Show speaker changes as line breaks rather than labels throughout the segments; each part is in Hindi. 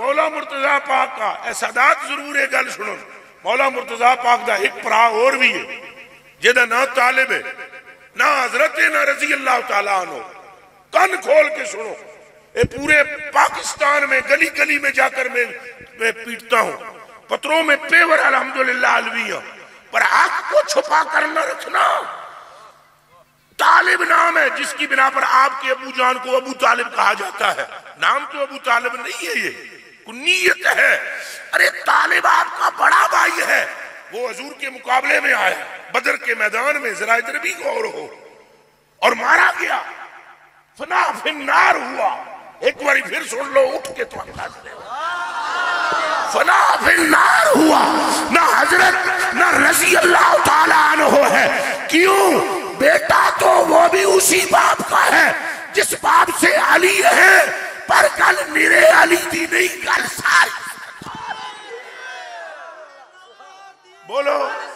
मौला मुर्तजा पाक का सादात जरूर है गल सुनो। मौला मुर्तजा पाक का एक भरा और भी है जेदा ना तालिब है ना हजरत है ना रजी अल्लाह तआला अन्हु। कान खोल के सुनो। ये पूरे पाकिस्तान में गली गली में जाकर मैं पीटता हूं। पत्रों में पेवर अल्हम्दुलिल्लाह अलविया, पर हक को छुपा कर न रखना। तालिब नाम है जिसकी बिना पर आपके अबू जान को अबू तालिब कहा जाता है। नाम तो अबू तालिब नहीं है, ये कुन्नियत है। अरे तालिब आपका बड़ा भाई है, वो हजूर के मुकाबले में आया बदर के मैदान में, जरा इधर भी गौर हो, और मारा गया, फना फिन्नार हुआ। एक बार फिर सुन लो उठ के, तो अंदाज ले, फना फिन्नार हुआ। ना हजरत ना रज़ी अल्लाह ताला अन्हु है। क्यों? बेटा तो वो भी उसी बाप का है जिस बाप से अली है, पर कल मेरे अली दी नहीं, कल सारी। बोलो,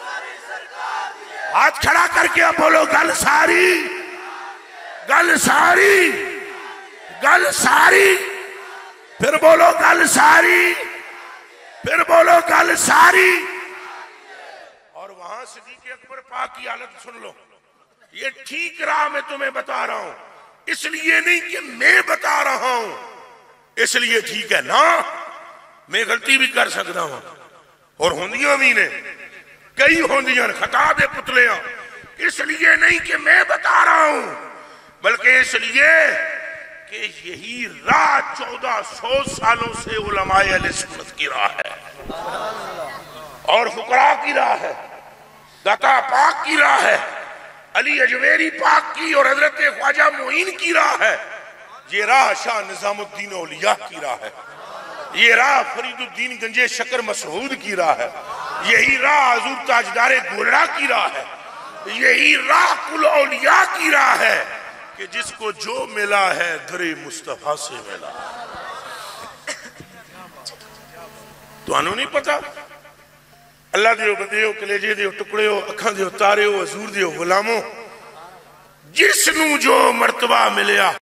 हाथ खड़ा करके अब बोलो, गल सारी, गल सारी, गल सारी। फिर बोलो गल सारी, फिर बोलो गल सारी। और वहां सिद्दीक़ अकबर पाक की हालत सुन लो। ये ठीक राह मैं तुम्हें बता रहा हूं, इसलिए नहीं कि मैं बता रहा हूं, इसलिए ठीक है ना, मैं गलती भी कर सकता हूं, और होंदियां भी ने, कई होंदियां खता दे पुतलियां। इसलिए नहीं कि मैं बता रहा हूं, बल्कि इसलिए कि यही राह 1400 सालों से उलमाए अहले सुन्नत की राह है, और फुकरा की राह है, दाता पाक की राह है, अली अजमेरी पाक की और हजरत ख्वाजा मोइन की राह है। ये राह शाह निजामुद्दीन औलिया की राह है। ये राह फरीदुद्दीन गंजे शकर मसऊद की राह है। यही राह हजूर ताजदारे गोलड़ा की राह है। यही राह कुल औलिया की राह है कि जिसको जो मिला है दरे मुस्तफा से मिला। तो नहीं पता? अल्लाह दियो बंदियो, कलेजे दियो टुकड़ियो, अखां दियो तारियो, हजूर दियो गुलामो, जिसनू जो मर्तबा मिलिया